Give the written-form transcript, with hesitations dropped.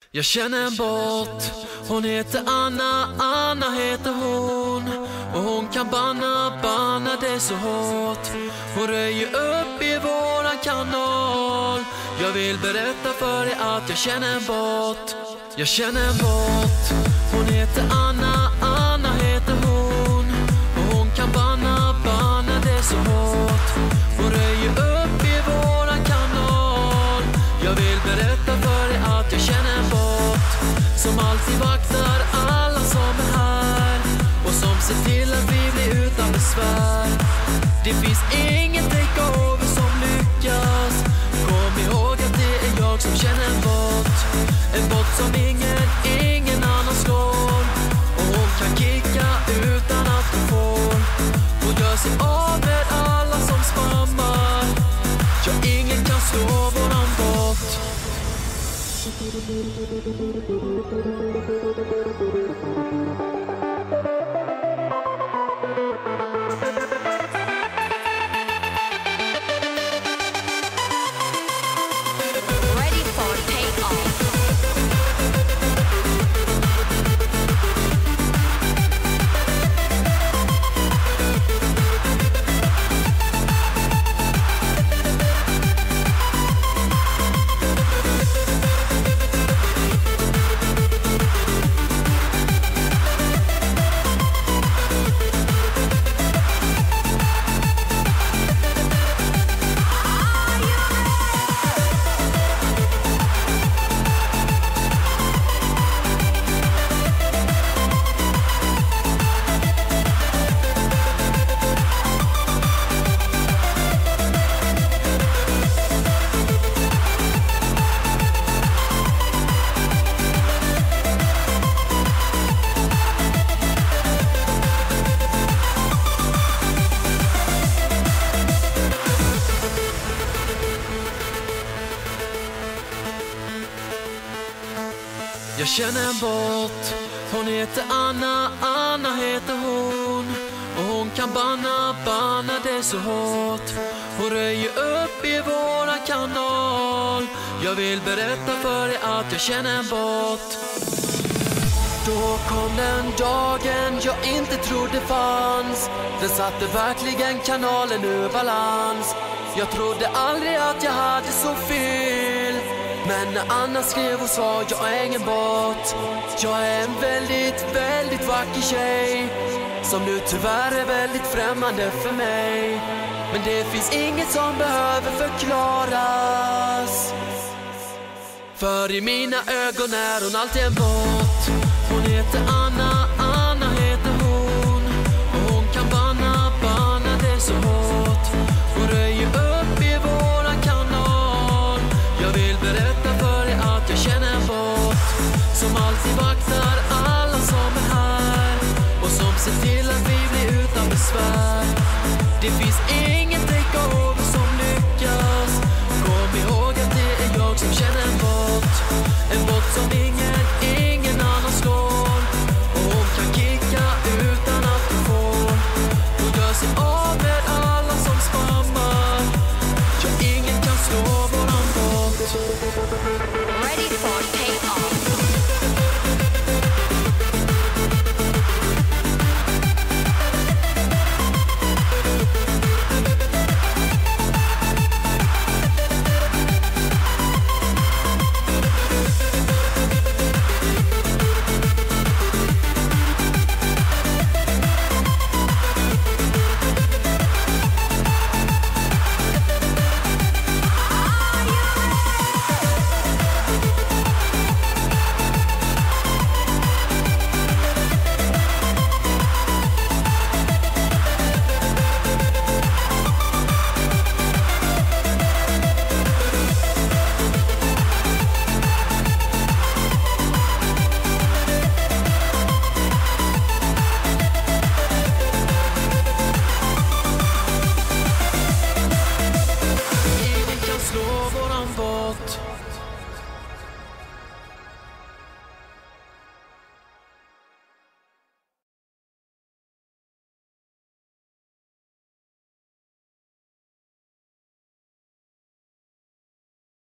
Jag känner en båt, hon heter Anna, Anna heter hon. Och hon kan banna det så hårt. Hon röjer upp i våran kanal. Jag vill berätta för dig att jag känner en båt. Jag känner en båt, hon heter Anna, Anna heter hon. Och hon kan banna det så hårt. Hon röjer upp i våran kanal. Jag vill berätta för dig att jag känner en båt som alltid vaktar alla som är här och som ser till att vi blir utan besvär. Det finns ingen takeover som lyckas. Kom ihåg att det är jag som känner en båt. En båt som ingen annan slår. Och hon kan kicka utan att hon får. Hon gör sig av med alla som spammar. Ja, ingen kan slå våran båt. Jag känner en båt, hon heter Anna, Anna heter hon. Och hon kan banna det så hårt. Hon röjer upp i våran kanal. Jag vill berätta för dig att jag känner en båt. Då kom den dagen jag inte trodde fanns. Den satte verkligen kanalen ur balans. Jag trodde aldrig att jag hade så fel. Men när Anna skrev och sa jag är ingen båt. Jag är en väldigt vacker tjej som nu tyvärr är väldigt främmande för mig. Men det finns inget som behöver förklaras. För i mina ögon är hon alltid en båt. Hon heter Anna, Anna heter hon. Och hon kan banna det så hårt. Hon röjer upp i våran kanal. Jag vill berätta för dig att jag känner en båt som alltid vaktar alla som är här och som ser till att vi blir utan besvär. Det finns